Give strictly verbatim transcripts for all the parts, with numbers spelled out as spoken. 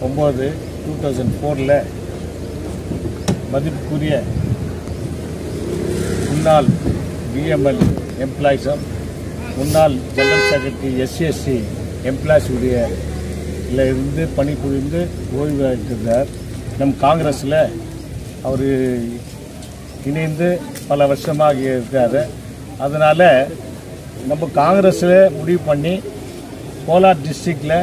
ஒம்பது two thousand ஃபோரில் மதிப்புக்குரிய முன்னாள் பிஎம்எல் எம்ப்ளாயிஸும் முன்னாள் ஜெனரல் செக்ரட்டரி எஸ்சிஎஸ்சி எம்ப்ளாயிஸுடைய இருந்து பணிபுரிந்து ஓய்வு எடுத்திருந்தார். நம் காங்கிரஸில் அவர் இணைந்து பல வருஷமாக இருக்கார். அதனால் நம்ம காங்கிரஸில் முடிவு பண்ணி கோலார் டிஸ்ட்ரிக்டில்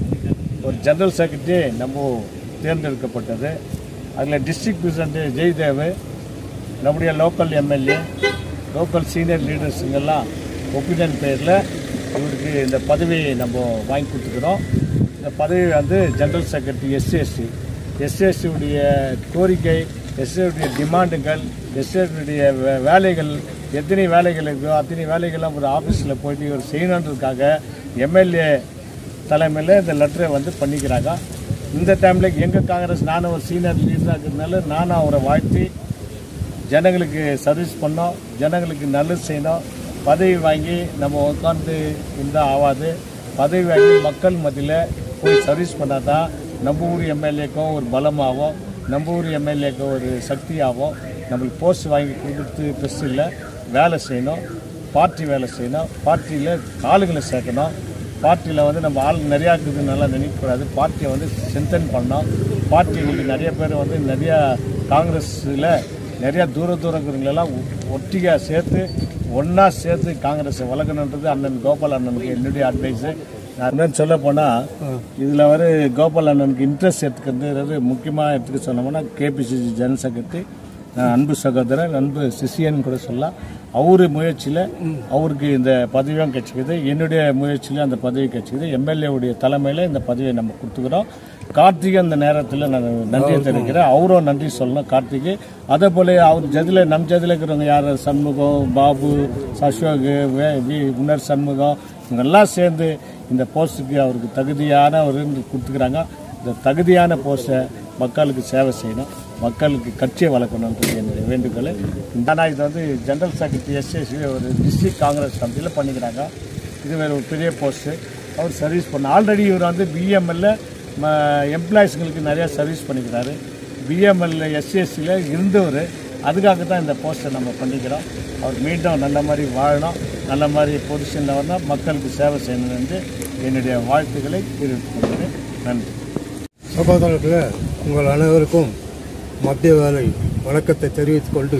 ஒரு ஜெனரல் செக்ரட்டரி நம்ம தேர்ந்தெடுக்கப்பட்டது. அதில் டிஸ்ட்ரிக்ட் பிரசிடென்ட் ஜெய்தேவ், நம்முடைய லோக்கல் எம்எல்ஏ, லோக்கல் சீனியர் லீடர்ஸுங்கெல்லாம் ஒப்பீனியன் பேரில் இவருக்கு இந்த பதவியை நம்ம வாங்கி கொடுத்துக்கிறோம். இந்த பதவி வந்து ஜெனரல் செக்ரட்டரி எஸ்சிஎஸ்சி எஸ்சிஎஸ்சியுடைய கோரிக்கை, எஸ்சியுடைய டிமாண்டுகள், எஸ்சியுடைய வேலைகள், எத்தனை வேலைகள் இருக்கோ அத்தனை வேலைகள்லாம் ஒரு ஆஃபீஸில் போயிட்டு இவர் செய்யணுன்றதுக்காக எம்எல்ஏ தலைமையில் இந்த லெட்டரை வந்து பண்ணிக்கிறாங்க. இந்த டைமில் எங்கள் காங்கிரஸ் நானும் ஒரு சீனியர் லீடராக இருக்கிறதுனால நானும் அவரை வாழ்த்தி ஜனங்களுக்கு சர்வீஸ் பண்ணோம், ஜனங்களுக்கு நல்லது செய்யணும். பதவி வாங்கி நம்ம உட்காந்து இருந்தால் ஆகாது. பதவி வாங்கி மக்கள் மத்தியில் போய் சர்வீஸ் பண்ணால் தான் நம்ம ஊர் எம்எல்ஏக்கும் ஒரு பலமாகும், நம்ம ஊர் எம்எல்ஏக்கும் ஒரு சக்தியாகும். நம்மளுக்கு போஸ்ட் வாங்கி கொடுத்து பெருசு இல்லை, வேலை செய்யணும், பார்ட்டி வேலை செய்யணும், பார்ட்டியில் ஆளுங்களை சேர்க்கணும். பார்ட்டியில் வந்து நம்ம ஆள் நிறையா இருக்குதுனால நினைக்கக்கூடாது. பார்ட்டியை வந்து ஸ்ட்ரென்தன் பண்ணோம். பார்ட்டி இன்றைக்கி நிறைய பேர் வந்து நிறையா காங்கிரஸில் நிறையா தூர தூரங்கிறவங்களெல்லாம் ஒட்டியாக சேர்த்து ஒன்றா சேர்த்து காங்கிரஸை வளர்க்கணுன்றது அண்ணன் கோபால் அண்ணனுக்கு என்னுடைய அட்வைஸு. நான் என்னன்னு சொல்ல போனால் இதில் வந்து கோபால் அண்ணனுக்கு இன்ட்ரெஸ்ட் எடுத்துக்கிறது முக்கியமாக எடுத்துக்க சொன்னோம்னா கேபிசிசி ஜெனரல் செக்ரட்டரி அன்பு சகோதரர், அன்பு சிசியன் கூட சொல்லலாம். அவரு முயற்சியில் அவருக்கு இந்த பதவியும் கிடைச்சிக்குது, என்னுடைய முயற்சியில் அந்த பதவி கிடைச்சிக்குது. எம்எல்ஏவுடைய தலைமையில் இந்த பதவியை நம்ம கொடுத்துக்கிறோம். கார்த்திகை அந்த நேரத்தில் நான் நன்றியை தெரிவிக்கிறேன். அவரும் நன்றி சொல்லணும் கார்த்திகை. அதே போல் அவர் ஜதில் நம் ஜதில் இருக்கிறவங்க யார், சண்முகம், பாபு, அசோக், முன்னர் சண்முகம், இவங்கெல்லாம் சேர்ந்து இந்த போஸ்ட்டுக்கு அவருக்கு தகுதியான ஒரு கொடுத்துக்கிறாங்க. இந்த தகுதியான போஸ்ட்டை மக்களுக்கு சேவை செய்யணும், மக்களுக்கு கட்சியை வளர்க்கணுன்றது என்னுடைய வேண்டுகோள். ஆனால் இது வந்து ஜெனரல் செக்ரட்டரி எஸ்எஸ்சி ஒரு டிஸ்ட்ரிக்ட் காங்கிரஸ் கமிட்டியில் பண்ணிக்கிறாங்க. இது வேறு ஒரு பெரிய போஸ்ட்டு. அவர் சர்வீஸ் பண்ண ஆல்ரெடி இவர் வந்து பிஎம்எல்ல எம்ப்ளாயிஸ்களுக்கு நிறையா சர்வீஸ் பண்ணிக்கிறாரு. பிஎம்எல்ல எஸ்சிஎஸ்சியில் இருந்தவர், அதுக்காக தான் இந்த போஸ்ட்டை நம்ம பண்ணிக்கிறோம். அவர் மீண்டும் நல்ல மாதிரி வாழணும், நல்ல மாதிரி பொசிஷனில் வரணும், மக்களுக்கு சேவை செய்யணும் என்று என்னுடைய வாழ்த்துக்களை தெரிவித்துக் கொள்கிறேன். நன்றி. சகோதரர்களே, உங்கள் அனைவருக்கும் மத்திய வேலை வணக்கத்தை தெரிவித்துக் கொண்டு,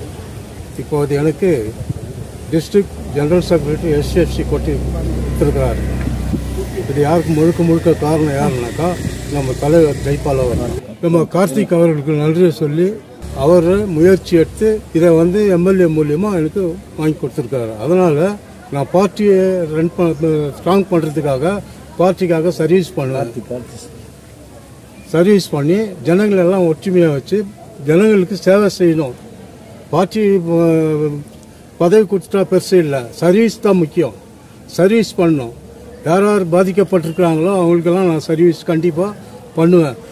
இப்போது எனக்கு டிஸ்ட்ரிக்ட் ஜெனரல் செக்ரட்டரி எஸ்சிஎஸ்சி கொட்டி கொடுத்துருக்கிறார். இது யாருக்கு முழுக்க முழுக்க காரணம் யாருனாக்கா நம்ம தலைவர் ஜெய்பால் அவர். நம்ம கார்த்திக் அவர்களுக்கு நன்றி சொல்லி அவர் முயற்சி எடுத்து இதை வந்து எம்எல்ஏ மூலியமாக எனக்கு வாங்கி கொடுத்துருக்காரு. அதனால் நான் பார்ட்டியை ரன் பண்ண ஸ்ட்ராங் பண்ணுறதுக்காக பார்ட்டிக்காக சர்வீஸ் பண்ணுவேன். சர்வீஸ் பண்ணி ஜனங்களெல்லாம் ஒற்றுமையாக வச்சு ஜனங்களுக்கு சேவை செய்யணும். பார்ட்டி பதவி கொடுத்துட்டா பெருசு இல்லை, சர்வீஸ் தான் முக்கியம். சர்வீஸ் பண்ணணும். யார் யார் பாதிக்கப்பட்டிருக்கிறாங்களோ அவங்களுக்கெல்லாம் நான் சர்வீஸ் கண்டிப்பாக பண்ணுவேன்.